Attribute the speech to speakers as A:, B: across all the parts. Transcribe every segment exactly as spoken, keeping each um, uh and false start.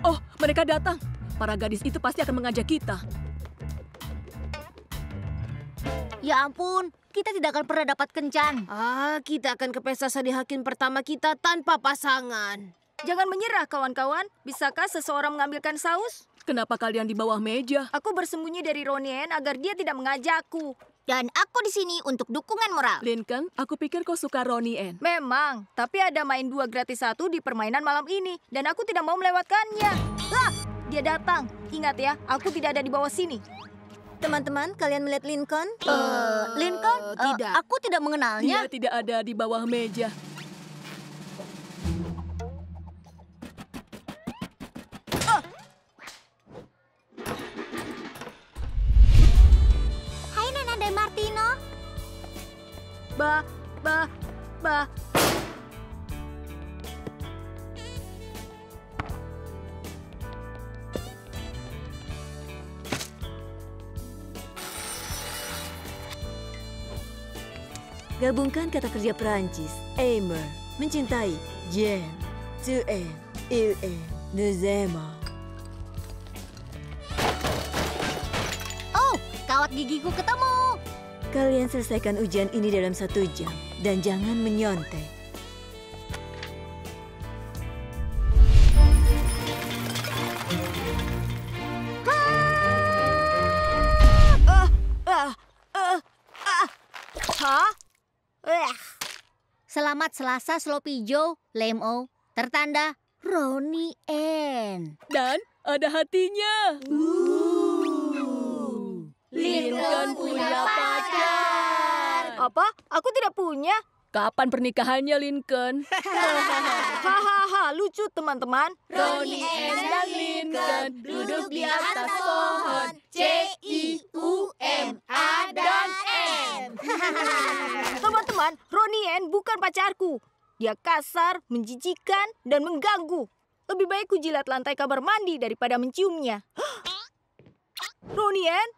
A: Oh, mereka datang. Para gadis itu pasti akan mengajak kita.
B: Ya ampun, kita tidak akan pernah dapat kencan.
C: Ah, kita akan ke pesta sadi hakim pertama kita tanpa pasangan.
D: Jangan menyerah, kawan-kawan. Bisakah seseorang mengambilkan saus?
A: Kenapa kalian di bawah meja?
D: Aku bersembunyi dari Ronien agar dia tidak mengajakku.
B: Dan aku di sini untuk dukungan moral.
A: Lincoln, aku pikir kau suka Ronnie Ann.
D: Memang, tapi ada main dua gratis satu di permainan malam ini. Dan aku tidak mau melewatkannya. Ah, dia datang. Ingat ya, aku tidak ada di bawah sini.
B: Teman-teman, kalian melihat Lincoln?
C: Uh,
B: Uh, Lincoln? Uh,
C: tidak.
B: Aku tidak mengenalnya.
A: Dia tidak ada di bawah meja.
B: Hai Nana dan Martino.
D: Bah, bah, bah.
E: Gabungkan kata kerja Perancis, aimer, mencintai, Jen, tuer, il est, nous aimons.
B: Oh, kawat gigiku ketemu.
E: Kalian selesaikan ujian ini dalam satu jam dan jangan menyontek.
D: Ah, ah, ah, ah. Hah? Eh.
B: Selamat Selasa Sloppy Joe, Lemo, tertanda Ronnie Ann.
A: Dan ada hatinya.
B: Lincoln punya pacar.
D: Apa? Aku tidak punya.
A: Kapan pernikahannya, Lincoln?
D: Hahaha, lucu teman-teman.
B: Ronnie Ann dan Lincoln duduk di atas pohon. C I U M A dan N.
D: Teman-teman, Ronnie Ann bukan pacarku. Dia kasar, menjijikan, dan mengganggu. Lebih baik ku jilat lantai kamar mandi daripada menciumnya. Ronnie Ann?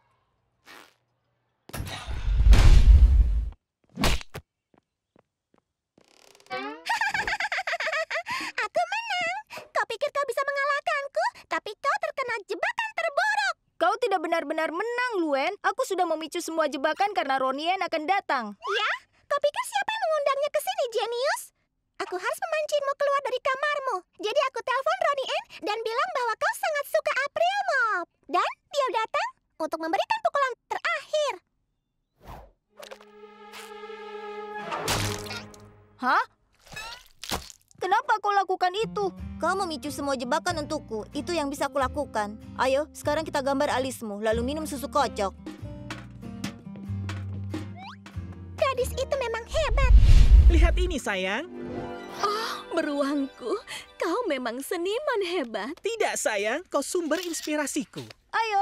B: Aku menang. Kau pikir kau bisa mengalahkanku, tapi kau terkena jebakan terburuk.
D: Kau tidak benar-benar menang, Luen. Aku sudah memicu semua jebakan karena Ronnie Ann akan datang.
B: Ya? Kau pikir siapa yang mengundangnya ke sini, Genius? Aku harus memancingmu keluar dari kamarmu. Jadi aku telepon Ronnie Ann dan bilang bahwa kau sangat suka April Mop. Dan dia datang untuk memberikan pukulan terakhir.
D: Hah? Kenapa kau lakukan itu?
F: Kau memicu semua jebakan untukku. Itu yang bisa aku lakukan. Ayo, sekarang kita gambar alismu, lalu minum susu kocok.
B: Gadis itu memang hebat.
G: Lihat ini, sayang.
A: Beruangku, kau memang seniman hebat.
G: Tidak, sayang. Kau sumber inspirasiku.
D: Ayo.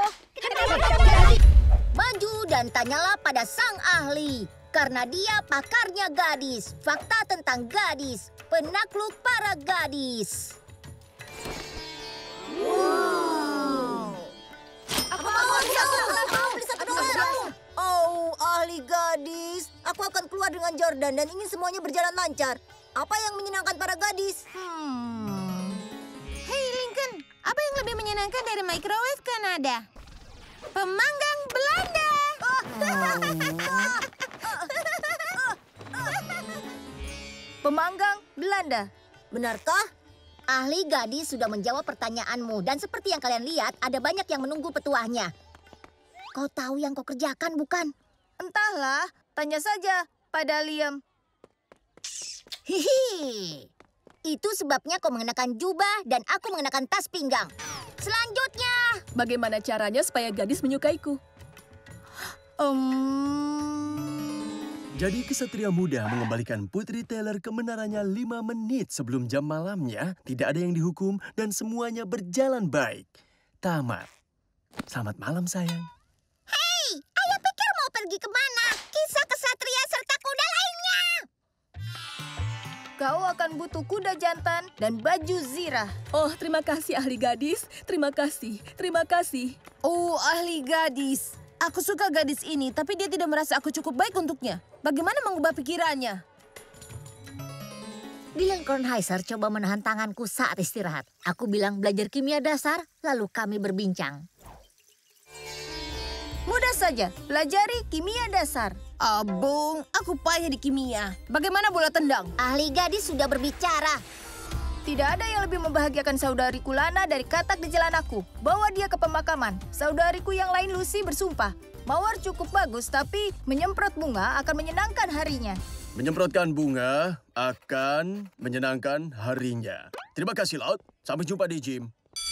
B: Maju dan tanyalah pada sang ahli. Karena dia pakarnya gadis. Fakta tentang gadis. Penakluk para gadis.
F: Aku mau, aku mau beli satu dolar. Oh, ahli gadis. Aku akan keluar dengan Jordan dan ingin semuanya berjalan lancar. Apa yang menyenangkan para gadis?
C: Hmm. Hei Lincoln, apa yang lebih menyenangkan dari microwave Kanada? Pemanggang Belanda.
D: Pemanggang Belanda.
F: Benarkah?
B: Ahli gadis sudah menjawab pertanyaanmu. Dan seperti yang kalian lihat, ada banyak yang menunggu petuahnya. Kau tahu yang kau kerjakan, bukan?
D: Entahlah, tanya saja pada Liam.
B: Hihi. Itu sebabnya kau mengenakan jubah dan aku mengenakan tas pinggang. Selanjutnya.
A: Bagaimana caranya supaya gadis menyukaiku?
D: Um...
H: Jadi kesatria muda mengembalikan Putri Taylor kebenarannya lima menit sebelum jam malamnya. Tidak ada yang dihukum dan semuanya berjalan baik. Tamat. Selamat malam, sayang.
B: Hei, ayah pikir mau pergi kemana? Kisah kesatria serta kuda lainnya.
D: Kau akan butuh kuda jantan dan baju zirah.
A: Oh, terima kasih ahli gadis. Terima kasih, terima kasih.
C: Oh, ahli gadis. Aku suka gadis ini, tapi dia tidak merasa aku cukup baik untuknya. Bagaimana mengubah pikirannya?
F: Dylan Kornheiser coba menahan tanganku saat istirahat. Aku bilang belajar kimia dasar, lalu kami berbincang.
D: Mudah saja, pelajari kimia dasar.
C: Abung, aku payah di kimia. Bagaimana bola tendang?
F: Ahli gadis sudah berbicara.
D: Tidak ada yang lebih membahagiakan saudariku Lana dari katak di jalan aku. Bawa dia ke pemakaman. Saudariku yang lain Lucy bersumpah. Mawar cukup bagus, tapi menyemprot bunga akan menyenangkan harinya.
H: Menyemprotkan bunga akan menyenangkan harinya. Terima kasih, Laut. Sampai jumpa di gym.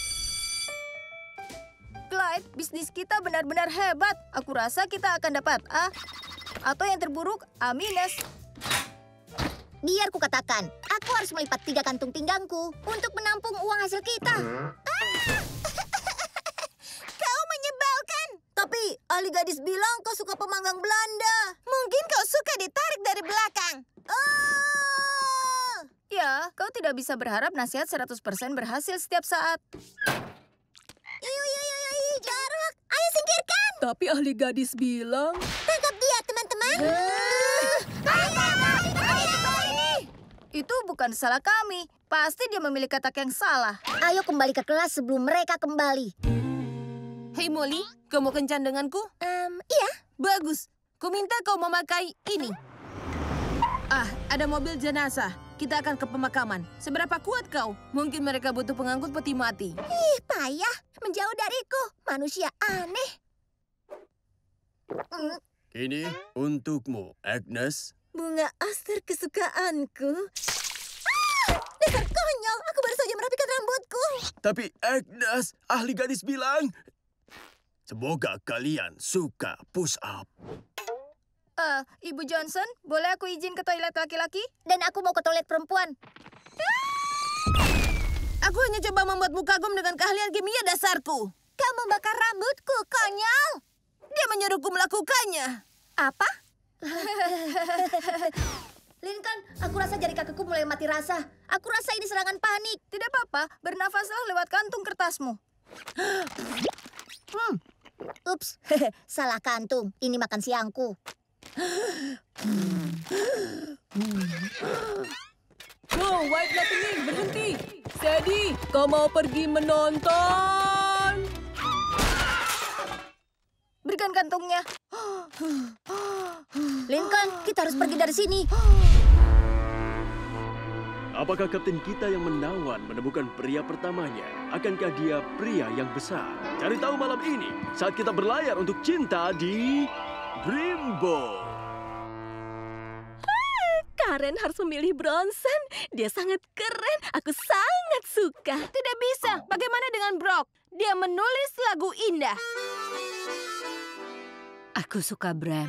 D: Clyde, bisnis kita benar-benar hebat. Aku rasa kita akan dapat A. Atau yang terburuk, A minus.
F: Biar ku katakan, aku harus melipat tiga kantung pinggangku untuk menampung uang hasil kita. Ah!
C: Kau menyebalkan.
F: Tapi ahli gadis bilang kau suka pemanggang Belanda.
C: Mungkin kau suka ditarik dari belakang.
F: Ah!
D: Ya, kau tidak bisa berharap nasihat seratus persen berhasil setiap saat.
F: Iu, iu, iu, iu, jarak. Ayo singkirkan.
A: Tapi ahli gadis bilang...
F: Tangkap dia, teman-teman.
D: Itu bukan salah kami. Pasti dia memilih katak yang salah.
F: Ayo kembali ke kelas sebelum mereka kembali.
C: Hei Molly, kau mau kencan denganku?
F: Um, iya.
C: Bagus. Ku minta kau memakai ini. Ah, ada mobil jenazah. Kita akan ke pemakaman. Seberapa kuat kau? Mungkin mereka butuh pengangkut peti mati.
F: Ih, payah. Menjauh dariku. Manusia aneh. Mm.
H: Ini untukmu, Agnes.
F: Bunga aster kesukaanku. Ah! Dasar konyol. Aku baru saja merapikan rambutku.
H: Tapi Agnes, ahli gadis bilang... Semoga kalian suka push up.
D: Uh, Ibu Johnson, boleh aku izin ke toilet laki-laki?
F: Dan aku mau ke toilet perempuan.
C: Aku hanya coba membuatmu kagum dengan keahlian kimia dasarku.
F: Kau membakar rambutku, konyol.
C: Dia menyuruhku melakukannya.
F: Apa? Lincoln, aku rasa jari kakiku mulai mati rasa. Aku rasa ini serangan panik.
D: Tidak apa-apa, bernafaslah lewat kantung kertasmu.
F: Hmm. Ups, salah kantung. Ini makan siangku.
A: Wow, White Lightning, berhenti. Steady, kau mau pergi menonton?
D: Berikan kantungnya.
F: Lincoln, kita harus pergi dari sini.
H: Apakah kapten kita yang menawan menemukan pria pertamanya? Akankah dia pria yang besar? Cari tahu malam ini saat kita berlayar untuk cinta di Dreamboat.
A: Karen harus memilih Bronson. Dia sangat keren. Aku sangat suka.
C: Tidak bisa. Bagaimana dengan Brock? Dia menulis lagu indah.
E: Aku suka Bram.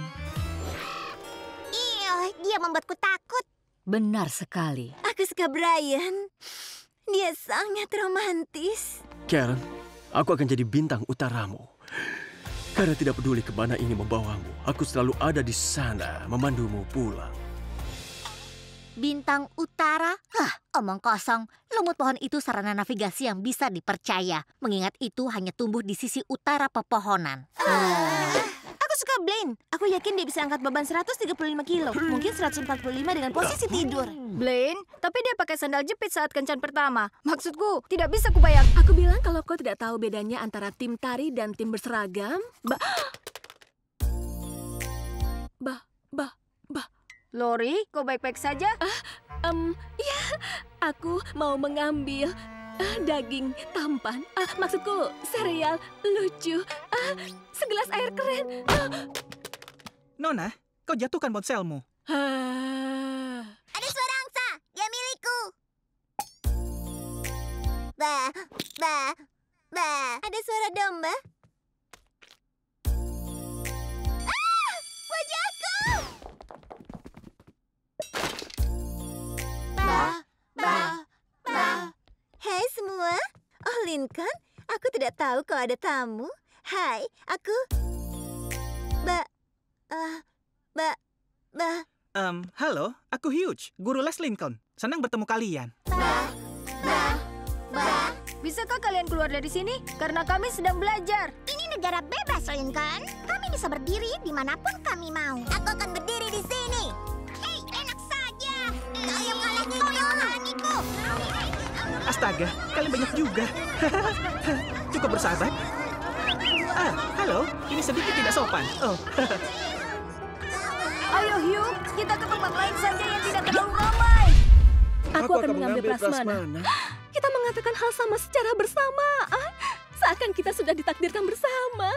B: Iya, dia membuatku takut.
E: Benar sekali.
B: Aku suka Brian. Dia sangat romantis.
H: Karen, aku akan jadi bintang utaramu. Karena tidak peduli kemana ini membawamu, aku selalu ada di sana memandumu pulang.
F: Bintang utara? Hah, omong kosong. Lumut pohon itu sarana navigasi yang bisa dipercaya. Mengingat itu hanya tumbuh di sisi utara pepohonan.
C: Ah. Aku suka Blaine. Aku yakin dia bisa angkat beban seratus tiga puluh lima kilo. Mungkin seratus empat puluh lima dengan posisi tidur.
D: Blaine, tapi dia pakai sandal jepit saat kencan pertama. Maksudku, tidak bisa kubayang.
A: Aku bilang kalau kau tidak tahu bedanya antara tim tari dan tim berseragam. Bah, bah, bah, bah.
D: Lori, kau baik-baik saja?
A: Ah, um, ya, aku mau mengambil ah, daging tampan. Ah, maksudku sereal lucu. Ah, segelas air keren. Ah.
G: Nona, kau jatuhkan ponselmu.
A: Ah.
B: Ada suara angsa. Dia milikku. Bah, bah, bah. Ada suara domba. Ah! Wajahku! Bah, bah, bah. Hai semua. Oh, Lincoln, aku tidak tahu kau ada tamu. Hai, aku... Ba... Uh, ba... Ba...
G: Um, halo, aku Hugh, guru les Lincoln. Senang bertemu kalian.
B: Ba... Ba... Ba...
D: Bisakah kalian keluar dari sini? Karena kami sedang belajar.
B: Ini negara bebas, Lincoln. Kami bisa berdiri dimanapun kami mau. Aku akan berdiri di sini. Hei, enak saja. Kau yang kalah
G: Astaga, kalian banyak juga. Cukup bersahabat. Ah, halo. Ini sedikit tidak sopan. Oh.
D: Ayo Hugh, kita ke tempat lain saja yang tidak terlalu ramai.
A: Aku, akan mengambil prasmanan. Kita mengatakan hal sama secara bersamaan. Seakan kita sudah ditakdirkan bersama.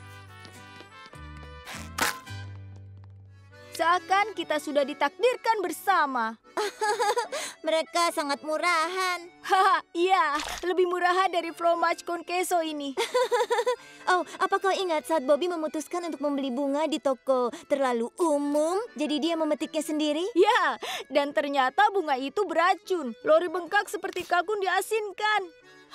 D: Seakan kita sudah ditakdirkan bersama.
F: Mereka sangat murahan.
D: Haha, iya. Lebih murahan dari fromage con queso ini.
F: Oh, apa kau ingat saat Bobby memutuskan untuk membeli bunga di toko terlalu umum? Jadi dia memetiknya sendiri?
D: Ya, dan ternyata bunga itu beracun. Lori bengkak seperti kalkun diasinkan.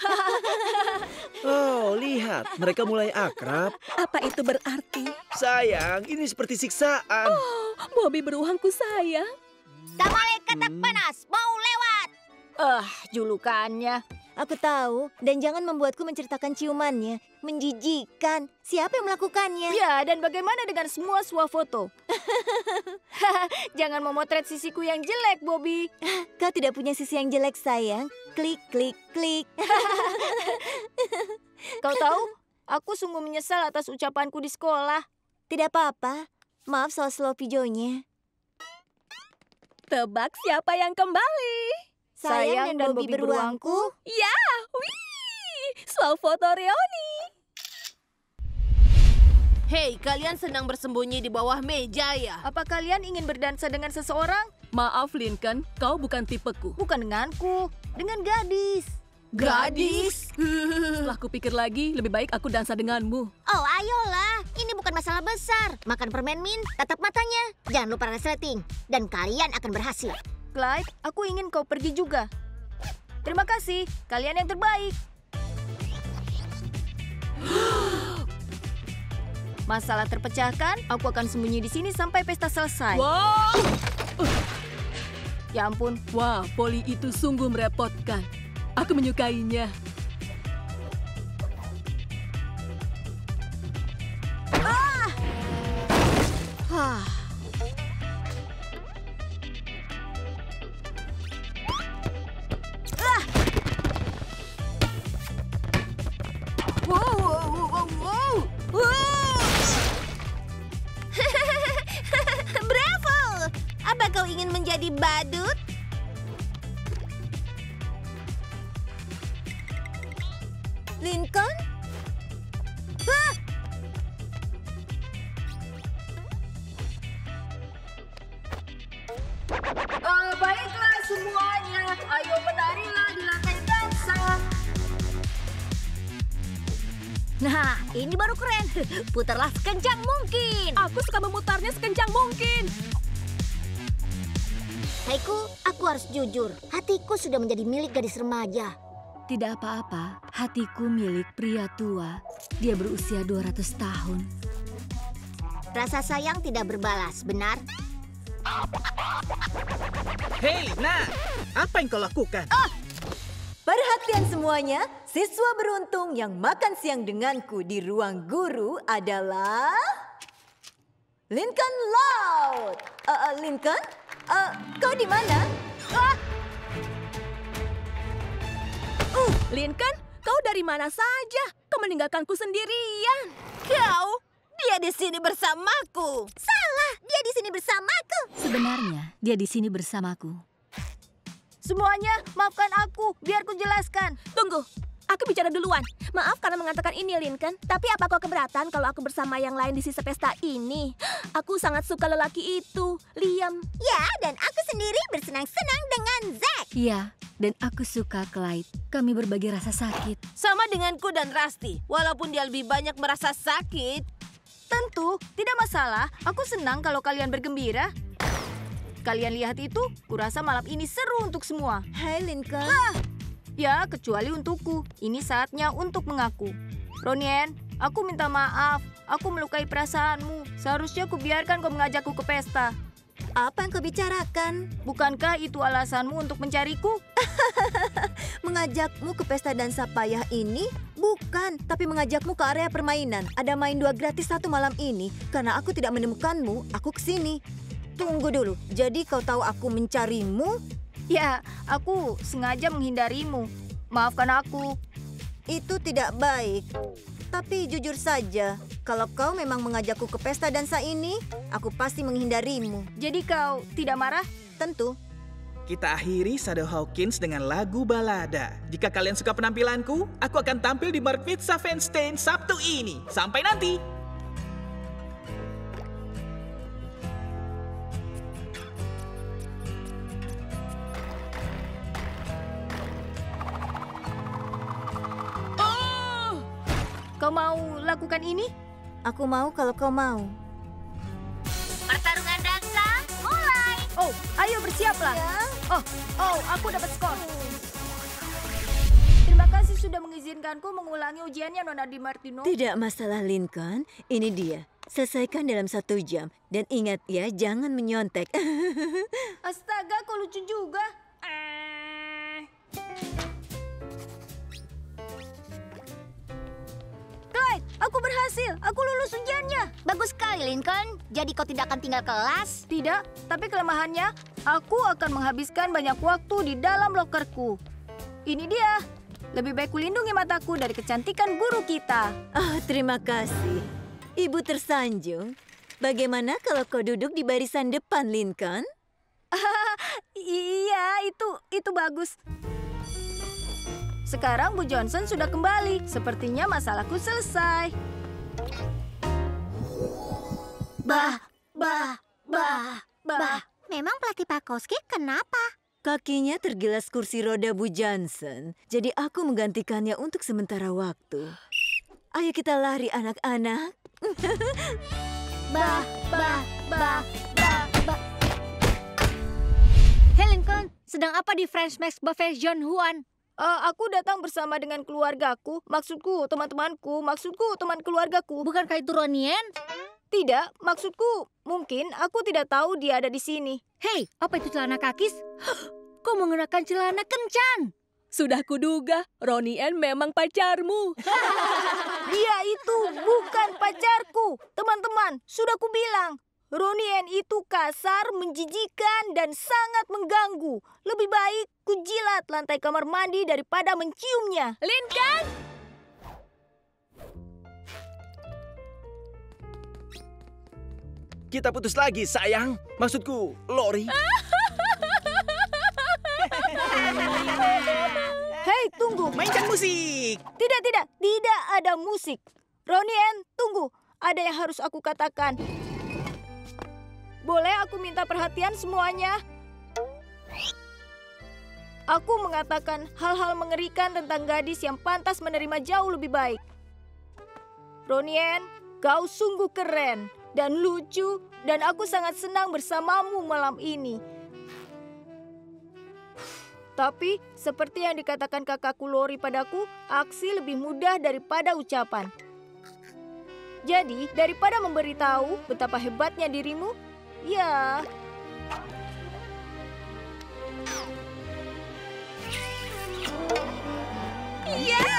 I: Oh, lihat. Mereka mulai akrab.
A: Apa itu berarti?
I: Sayang, ini seperti siksaan.
A: Oh, Bobby beruangku sayang.
B: Tamale katak panas, mau lewat.
D: Ah, julukannya.
F: Aku tahu, dan jangan membuatku menceritakan ciumannya. Menjijikan. Siapa yang melakukannya?
D: Ya, dan bagaimana dengan semua swafoto? Jangan memotret sisiku yang jelek, Bobby.
F: Kau tidak punya sisi yang jelek, sayang. Klik, klik, klik.
D: Kau tahu, aku sungguh menyesal atas ucapanku di sekolah.
F: Tidak apa-apa. Maaf soal slow videonya.
A: Tebak siapa yang kembali?
F: Sayang, dan Bobby beruangku.
A: Ya, wih, swafoto reuni.
C: Hei, kalian sedang bersembunyi di bawah meja ya?
D: Apa kalian ingin berdansa dengan seseorang?
A: Maaf Lincoln, kau bukan tipeku.
D: Bukan denganku, dengan gadis.
C: Gadis?
A: Setelah kupikir lagi, lebih baik aku dansa denganmu.
B: Oh, ayolah. Ini bukan masalah besar. Makan permen mint, tatap matanya. Jangan lupa resleting. Dan kalian akan berhasil.
D: Clyde, aku ingin kau pergi juga. Terima kasih, kalian yang terbaik. Masalah terpecahkan, aku akan sembunyi di sini sampai pesta selesai.
A: Wow!
D: Ya ampun.
A: Wah, Polly itu sungguh merepotkan. Aku menyukainya.
D: Ah! Hah. Ah! Wow, wow, wow, wow. Wow.
B: Bravo! Apa kau ingin menjadi badut?
F: Lincoln?
B: Hah?
D: Uh, baiklah semuanya, ayo menarilah di lantai dansa.
B: Nah, ini baru keren. Putarlah sekencang mungkin.
A: Aku suka memutarnya sekencang mungkin.
B: Haiku, aku harus jujur. Hatiku sudah menjadi milik gadis remaja.
E: Tidak apa-apa, hatiku milik pria tua. Dia berusia dua ratus tahun.
B: Rasa sayang tidak berbalas, benar?
G: Hei, nah, apa yang kau lakukan?
E: Perhatian semuanya, siswa beruntung yang makan siang denganku di ruang guru adalah Lincoln Loud. Uh, uh, Lincoln, uh, kau di mana?
A: Ah! Uh, Lincoln, kau dari mana saja? Kau meninggalkanku sendirian.
C: Kau? Dia di sini bersamaku.
B: Salah, dia di sini bersamaku.
E: Sebenarnya, dia di sini bersamaku.
D: Semuanya, maafkan aku, biar ku jelaskan.
A: Tunggu, aku bicara duluan. Maaf karena mengatakan ini, Lincoln. Tapi apa kau keberatan kalau aku bersama yang lain di sisa pesta ini? Aku sangat suka lelaki itu, Liam.
B: Ya, dan aku sendiri bersenang-senang dengan Zack.
E: Iya, dan aku suka Clyde. Kami berbagi rasa sakit.
C: Sama denganku dan Rusty. Walaupun dia lebih banyak merasa sakit.
D: Tentu, tidak masalah. Aku senang kalau kalian bergembira. Kalian lihat itu, kurasa malam ini seru untuk semua.
F: Hai Lincoln.
D: Ya, kecuali untukku. Ini saatnya untuk mengaku. Ronien, aku minta maaf. Aku melukai perasaanmu. Seharusnya aku biarkan kau mengajakku ke pesta.
F: Apa yang kau bicarakan?
D: Bukankah itu alasanmu untuk mencariku?
F: Mengajakmu ke pesta dansa payah ini? Bukan, tapi mengajakmu ke area permainan. Ada main dua gratis satu malam ini. Karena aku tidak menemukanmu, aku kesini. Tunggu dulu, jadi kau tahu aku mencarimu?
D: Ya, aku sengaja menghindarimu. Maafkan aku.
F: Itu tidak baik. Tapi jujur saja, kalau kau memang mengajakku ke pesta dansa ini, aku pasti menghindarimu.
D: Jadi kau tidak marah?
F: Tentu.
G: Kita akhiri Shadow Hawkins dengan lagu balada. Jika kalian suka penampilanku, aku akan tampil di Markvitsa Fanstein Sabtu ini. Sampai nanti!
D: Kau mau lakukan ini?
F: Aku mau kalau kau mau.
B: Pertarungan dansa mulai.
D: Oh, ayo bersiaplah. Oh, oh, aku dapat skor. Terima kasih sudah mengizinkanku mengulangi ujiannya, Nona Di Martino.
E: Tidak masalah, Lincoln. Ini dia. Selesaikan dalam satu jam. Dan ingat ya, jangan menyontek.
D: Astaga, kau lucu juga. Eh. Clyde, aku berhasil. Aku lulus ujiannya.
B: Bagus sekali, Lincoln. Jadi kau tidak akan tinggal kelas?
D: Tidak, tapi kelemahannya, aku akan menghabiskan banyak waktu di dalam lokerku. Ini dia. Lebih baik kulindungi mataku dari kecantikan guru kita.
E: Oh, terima kasih. Ibu tersanjung. Bagaimana kalau kau duduk di barisan depan, Lincoln?
D: Iya, itu itu bagus. Sekarang Bu Johnson sudah kembali. Sepertinya masalahku selesai.
B: Bah, bah, bah, bah. Memang pelatih Pakowski kenapa?
E: Kakinya tergilas kursi roda Bu Johnson. Jadi aku menggantikannya untuk sementara waktu. Ayo kita lari, anak-anak.
B: Bah, bah, bah, bah, bah. Hey Lincoln, sedang apa di French Max Buffet John Juan?
D: Uh, aku datang bersama dengan keluargaku. Maksudku teman-temanku. Maksudku teman keluargaku.
B: Bukankah itu Ronien?
D: Tidak, maksudku mungkin aku tidak tahu dia ada di sini.
A: Hei, apa itu celana kakis? Kau mengenakan celana kencang. Sudah kuduga, Ronien memang pacarmu.
D: Dia itu bukan pacarku. Teman-teman, sudah kubilang. Ronien itu kasar, menjijikan, dan sangat mengganggu. Lebih baik kujilat lantai kamar mandi daripada menciumnya.
A: Lincoln!
I: Kita putus lagi, sayang. Maksudku, Lori.
D: Hei, tunggu.
G: Mainkan musik!
D: Tidak, tidak. Tidak ada musik. Ronien, tunggu. Ada yang harus aku katakan. Boleh aku minta perhatian semuanya? Aku mengatakan hal-hal mengerikan tentang gadis yang pantas menerima jauh lebih baik. Ronien, kau sungguh keren dan lucu, dan aku sangat senang bersamamu malam ini. Tapi, seperti yang dikatakan kakakku Lori padaku, aksi lebih mudah daripada ucapan. Jadi, daripada memberitahu betapa hebatnya dirimu, ya...
A: Ya!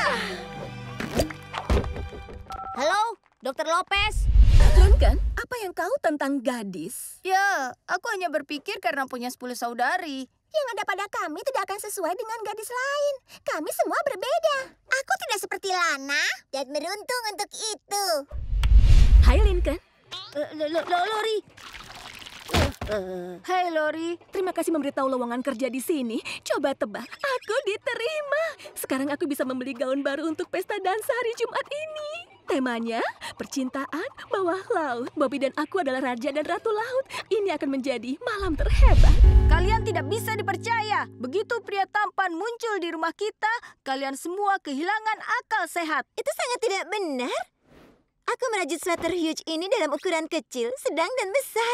B: Halo, Dokter Lopez.
A: Lincoln, apa yang tahu tentang gadis?
D: Ya, aku hanya berpikir karena punya sepuluh saudari.
B: Yang ada pada kami tidak akan sesuai dengan gadis lain. Kami semua berbeda. Aku tidak seperti Lana dan beruntung untuk itu.
A: Hai Lincoln.
D: Uh, Lori. Uh, Hai Lori.
A: Terima kasih memberitahu lowongan kerja di sini. Coba tebak, aku diterima. Sekarang aku bisa membeli gaun baru untuk pesta dansa hari Jumat ini. Temanya, percintaan bawah laut. Bobby dan aku adalah raja dan ratu laut. Ini akan menjadi malam terhebat.
D: Kalian tidak bisa dipercaya. Begitu pria tampan muncul di rumah kita, kalian semua kehilangan akal sehat.
E: Itu sangat tidak benar. Aku merajut sweater huge ini dalam ukuran kecil, sedang, dan besar.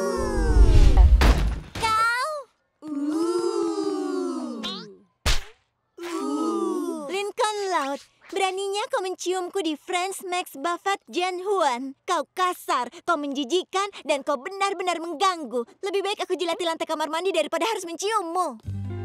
B: Kau?
E: Lincoln Loud, beraninya kau menciumku di French Max Buffet Jan Juan. Kau kasar, kau menjijikan, dan kau benar-benar mengganggu. Lebih baik aku jilati lantai kamar mandi daripada harus menciummu.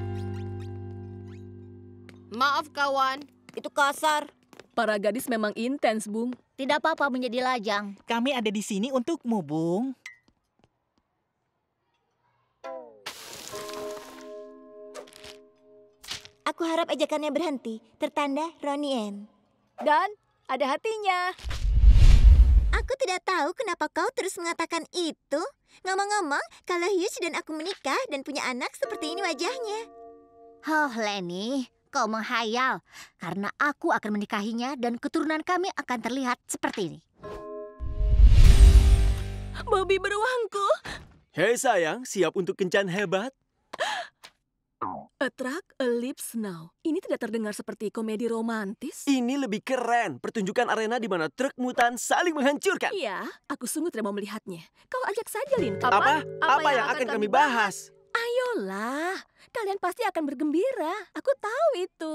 C: Maaf kawan.
F: Itu kasar.
A: Para gadis memang intens, Bung.
B: Tidak apa-apa menjadi lajang.
G: Kami ada di sini untukmu, Bung.
B: Aku harap ejakannya berhenti. Tertanda Ronnie Ann.
D: Dan ada hatinya.
B: Aku tidak tahu kenapa kau terus mengatakan itu. Ngomong-ngomong, kalau Hughes dan aku menikah dan punya anak seperti ini wajahnya.
J: Oh, Lenny, kau menghayal. Karena aku akan menikahinya dan keturunan kami akan terlihat seperti ini.
A: Bobby beruangku.
H: Hei sayang, siap untuk kencan hebat?
A: A Truck, a Lips Now. Ini tidak terdengar seperti komedi romantis.
H: Ini lebih keren. Pertunjukan arena di mana truk mutan saling menghancurkan.
A: Iya, aku sungguh tidak mau melihatnya. Kau ajak saja, Lincoln.
H: Apa? Apa, Apa yang akan kami bahas?
A: Ayolah, kalian pasti akan bergembira. Aku tahu itu.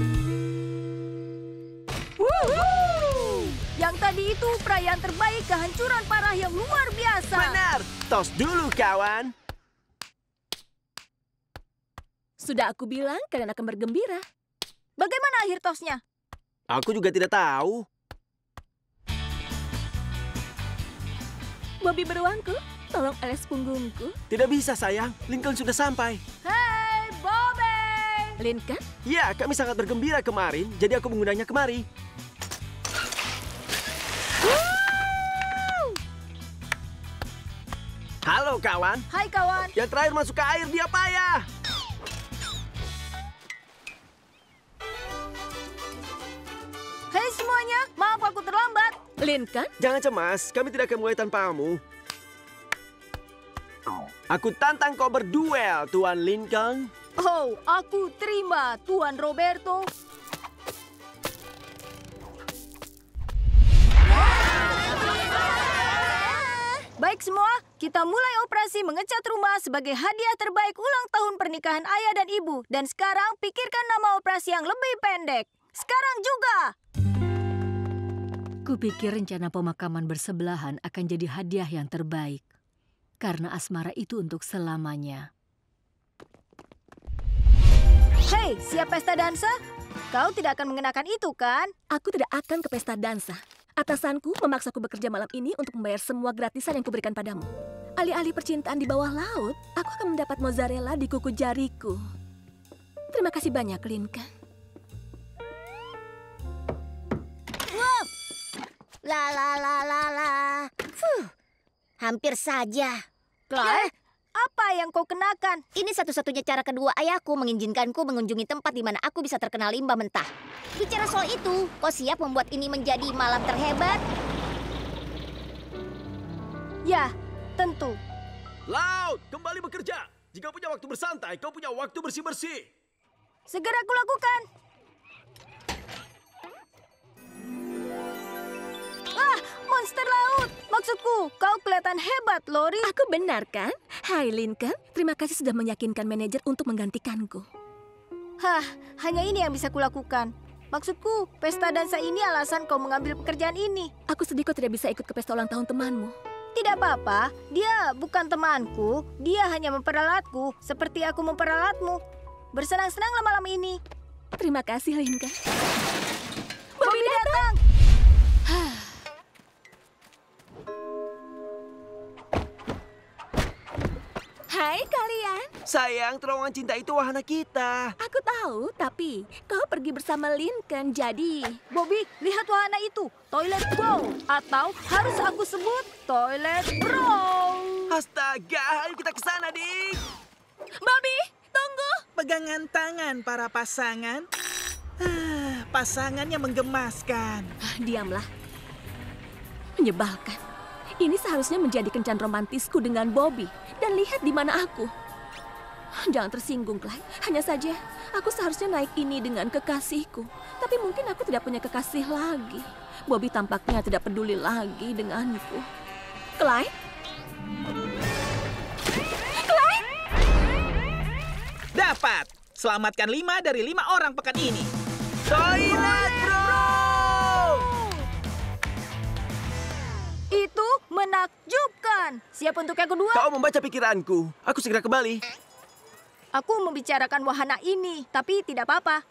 D: Woohoo! Yang tadi itu perayaan terbaik kehancuran parah yang luar biasa.
H: Benar. Tos dulu, kawan.
A: Sudah aku bilang kalian akan bergembira.
D: Bagaimana akhir tosnya?
H: Aku juga tidak tahu.
A: Bobby beruangku, tolong alas punggungku.
H: Tidak bisa, sayang. Lincoln sudah sampai.
D: Hei, Bobby!
A: Lincoln?
H: Ya, kami sangat bergembira kemarin, jadi aku mengundangnya kemari. Halo, kawan.
D: Hai, kawan.
H: Yang terakhir masuk ke air, dia payah.
D: Hei semuanya, maaf aku terlambat.
A: Lincoln?
H: Jangan cemas, kami tidak akan mulai tanpamu. Aku tantang kau berduel, Tuan Lincoln.
D: Oh, aku terima, Tuan Roberto. Baik semua, kita mulai operasi mengecat rumah sebagai hadiah terbaik ulang tahun pernikahan ayah dan ibu. Dan sekarang pikirkan nama operasi yang lebih pendek. Sekarang juga.
K: Kupikir rencana pemakaman bersebelahan akan jadi hadiah yang terbaik. Karena asmara itu untuk selamanya.
D: Hei, siap pesta dansa? Kau tidak akan mengenakan itu, kan?
A: Aku tidak akan ke pesta dansa. Atasanku memaksaku bekerja malam ini untuk membayar semua gratisan yang kuberikan padamu. Alih-alih percintaan di bawah laut, aku akan mendapat mozzarella di kuku jariku. Terima kasih banyak, Lincoln.
J: Wow. La la la la la. Fuh. Hampir saja.
D: Clyde, apa yang kau kenakan?
J: Ini satu-satunya cara kedua ayahku mengizinkanku mengunjungi tempat di mana aku bisa terkena limbah mentah. Bicara soal itu, kau siap membuat ini menjadi malam terhebat?
D: Ya, tentu.
H: Laut, kembali bekerja. Jika punya waktu bersantai, kau punya waktu bersih-bersih.
D: Segera kulakukan. Ah, monster laut. Maksudku, kau kelihatan hebat, Lori.
A: Aku benar, kan? Hai, Lincoln. Terima kasih sudah meyakinkan manajer untuk menggantikanku.
D: Hah, hanya ini yang bisa kulakukan. Maksudku, pesta dansa ini alasan kau mengambil pekerjaan ini.
A: Aku sedih kau tidak bisa ikut ke pesta ulang tahun temanmu.
D: Tidak apa-apa, dia bukan temanku. Dia hanya memperalatku, seperti aku memperalatmu. Bersenang-senanglah malam ini.
A: Terima kasih, Lincoln.
D: Bobby datang!
A: Hai kalian.
H: Sayang, terowongan cinta itu wahana kita.
A: Aku tahu, tapi kau pergi bersama Lincoln, jadi...
D: Bobby, lihat wahana itu. Toilet Bro. Atau harus aku sebut Toilet Bro.
H: Astaga, ayo kita ke sana, Dik.
A: Bobby, tunggu.
G: Pegangan tangan para pasangan. Ah, pasangan yang menggemaskan.
A: Diamlah. Menyebalkan. Ini seharusnya menjadi kencan romantisku dengan Bobby. Dan lihat di mana aku. Jangan tersinggung, Clyde. Hanya saja, aku seharusnya naik ini dengan kekasihku. Tapi mungkin aku tidak punya kekasih lagi. Bobby tampaknya tidak peduli lagi denganku. Clyde? Clyde?
G: Dapat. Selamatkan lima dari lima orang pekan ini.
H: Toilet Bro!
D: Itu menakjubkan. Siap untuk yang kedua?
H: Kau membaca pikiranku. Aku segera kembali.
D: Aku membicarakan wahana ini, tapi tidak apa-apa.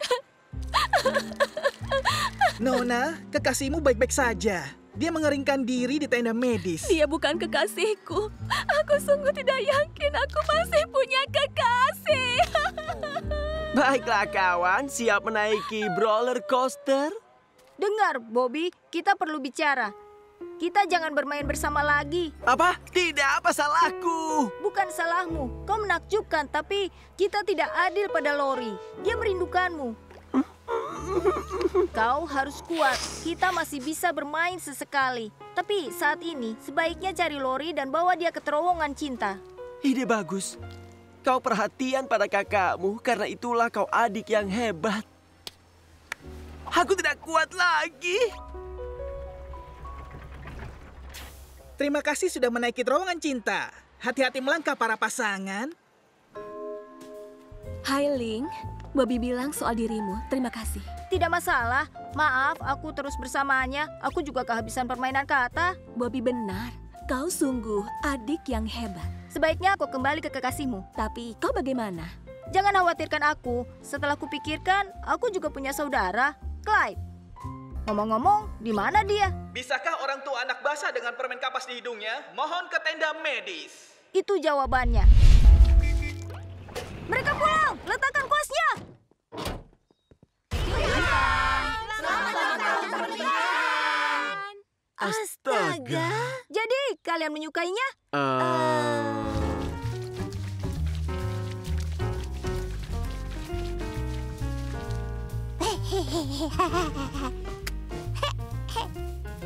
G: Nona, kekasihmu baik-baik saja. Dia mengeringkan diri di tenda medis.
A: Dia bukan kekasihku. Aku sungguh tidak yakin aku masih punya kekasih.
I: Baiklah kawan, siap menaiki roller coaster?
D: Dengar, Bobby, kita perlu bicara. Kita jangan bermain bersama lagi.
I: Apa? Tidak, apa salahku?
D: Bukan salahmu. Kau menakjubkan, tapi kita tidak adil pada Lori. Dia merindukanmu. Kau harus kuat. Kita masih bisa bermain sesekali. Tapi saat ini, sebaiknya cari Lori dan bawa dia ke terowongan cinta.
I: Ide bagus. Kau perhatian pada kakakmu, karena itulah kau adik yang hebat. Aku tidak kuat lagi.
G: Terima kasih sudah menaiki terowongan cinta. Hati-hati melangkah para pasangan.
A: Hai Ling, Bobby bilang soal dirimu. Terima kasih.
D: Tidak masalah. Maaf, aku terus bersamanya. Aku juga kehabisan permainan kata.
A: Bobby benar. Kau sungguh adik yang hebat.
D: Sebaiknya aku kembali ke kekasihmu.
A: Tapi kau bagaimana?
D: Jangan khawatirkan aku. Setelah kupikirkan, aku juga punya saudara, Clyde. Ngomong-ngomong, di mana dia?
G: Bisakah orang tua anak basah dengan permen kapas di hidungnya? Mohon ke tenda medis.
D: Itu jawabannya. Mereka pulang! Letakkan kuasnya!
H: Astaga.
D: Jadi, kalian menyukainya?
H: Uh...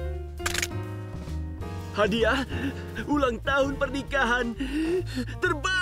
I: Hadiah ulang tahun pernikahan terbaik.